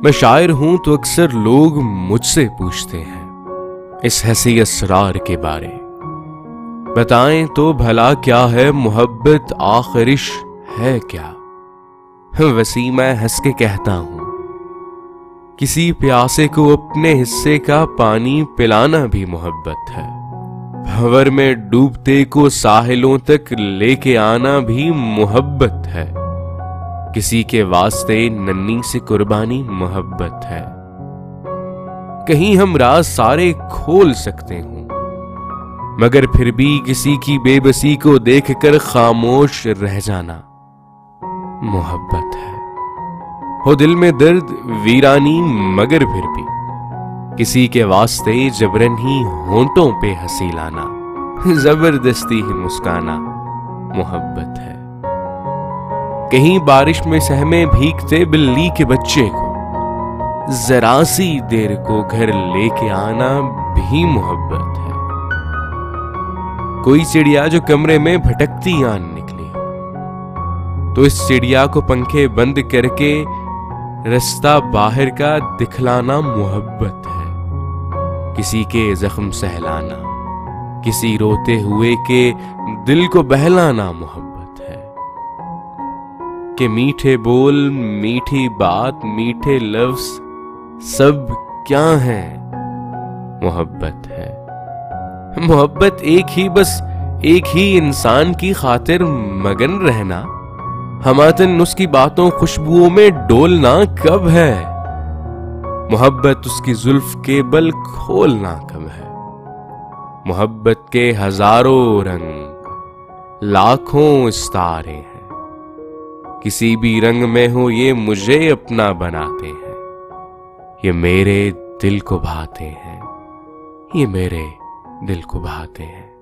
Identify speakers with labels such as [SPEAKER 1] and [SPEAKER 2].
[SPEAKER 1] मैं शायर हूं तो अक्सर लोग मुझसे पूछते हैं इस हंसी इसरार के बारे। बताएं तो भला क्या है मोहब्बत आखिरिश है क्या। वसी मैं हंस के कहता हूं किसी प्यासे को अपने हिस्से का पानी पिलाना भी मोहब्बत है। भंवर में डूबते को साहिलों तक लेके आना भी मोहब्बत है। किसी के वास्ते नन्नी से कुर्बानी मोहब्बत है। कहीं हम राज सारे खोल सकते हों मगर फिर भी किसी की बेबसी को देखकर खामोश रह जाना मोहब्बत है। हो दिल में दर्द वीरानी मगर फिर भी किसी के वास्ते जबरन ही होंठों पे हंसी लाना, जबरदस्ती ही मुस्काना मोहब्बत है। कहीं बारिश में सहमे भीगते बिल्ली के बच्चे को जरा सी देर को घर लेके आना भी मोहब्बत है। कोई चिड़िया जो कमरे में भटकती आन निकली तो इस चिड़िया को पंखे बंद करके रास्ता बाहर का दिखलाना मोहब्बत है। किसी के जख्म सहलाना, किसी रोते हुए के दिल को बहलाना मोहब्बत है। कि मीठे बोल, मीठी बात, मीठे लफ्ज सब क्या है मोहब्बत है। मोहब्बत बस एक ही इंसान की खातिर मगन रहना, हमातन उसकी बातों खुशबुओं में डोलना कब है। मोहब्बत उसकी जुल्फ के बल खोलना कब है। मोहब्बत के हजारों रंग, लाखों सितारे हैं। किसी भी रंग में हो ये मुझे अपना बनाते हैं। ये मेरे दिल को भाते हैं, ये मेरे दिल को भाते हैं।